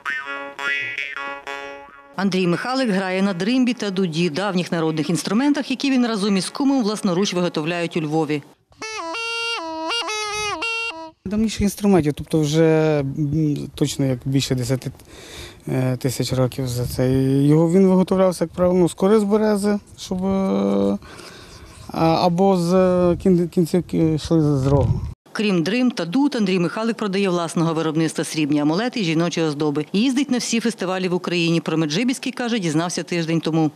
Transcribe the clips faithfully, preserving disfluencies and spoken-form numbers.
Андрій Михайлик грає на дримбі та дуді – давніх народних інструментах, які він разом із кумом власноруч виготовляють у Львові. Давніших інструментів, тобто вже точно як більше десяти тисяч років за це. Його він виготовлявся, як правило, з кори з берези, щоб або з кінцівки йшли з рогу. Крім дрим та дут, Андрій Михайлик продає власного виробництва срібні амулети і жіночі оздоби. Їздить на всі фестивалі в Україні. Про Меджибіський, каже, дізнався тиждень тому.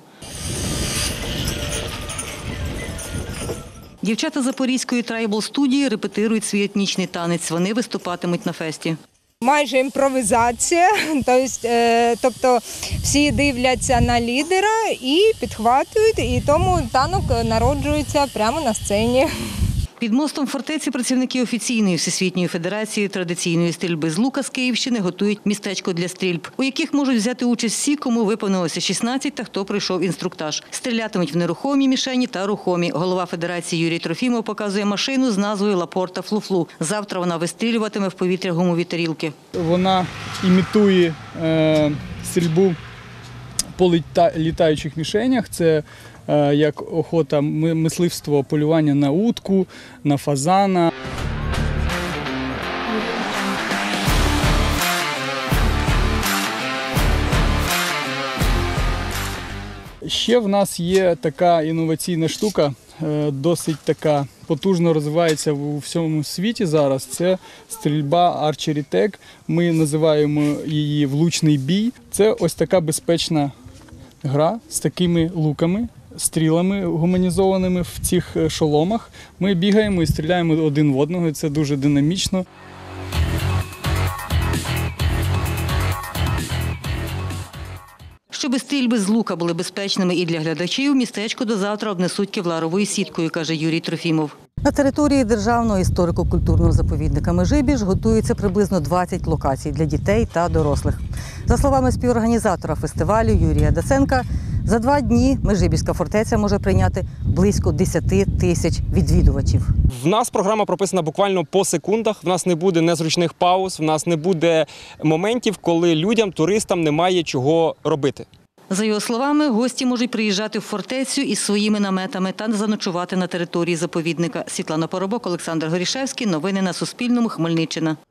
Дівчата Запорізької трайбл-студії репетирують свій етнічний танець. Вони виступатимуть на фесті. Майже імпровізація, тобто всі дивляться на лідера і підхватують, і тому танок народжується прямо на сцені. Під мостом фортеці працівники офіційної Всесвітньої федерації традиційної стрільби з лука з Київщини готують містечко для стрільб, у яких можуть взяти участь всі, кому виповнилося шістнадцять та хто пройшов інструктаж. Стрілятимуть в нерухомі мішені та рухомі. Голова федерації Юрій Трофімов показує машину з назвою «Лапорта Флу-Флу». Завтра вона вистрілюватиме в повітря гумові тарілки. Вона імітує е, стрільбу по літа, літаючих мішенях. Це як охота, мисливство, полювання на утку, на фазана. Ще в нас є така інноваційна штука, досить така потужно розвивається у всьому світі зараз. Це стрільба Archery Tag. Ми називаємо її влучний бій. Це ось така безпечна гра з такими луками, стрілами гуманізованими в цих шоломах. Ми бігаємо і стріляємо один в одного, і це дуже динамічно. Щоби стрільби з лука були безпечними і для глядачів, містечко до завтра обнесуть кевларовою сіткою, каже Юрій Трофімов. На території Державного історико-культурного заповідника Межибіж готується приблизно двадцять локацій для дітей та дорослих. За словами співорганізатора фестивалю Юрія Даценка, за два дні Межибіжська фортеця може прийняти близько десяти тисяч відвідувачів. В нас програма прописана буквально по секундах, в нас не буде незручних пауз, в нас не буде моментів, коли людям, туристам немає чого робити. За його словами, гості можуть приїжджати в фортецю із своїми наметами та заночувати на території заповідника. Світлана Поробок, Олександр Горішевський. Новини на Суспільному. Хмельниччина.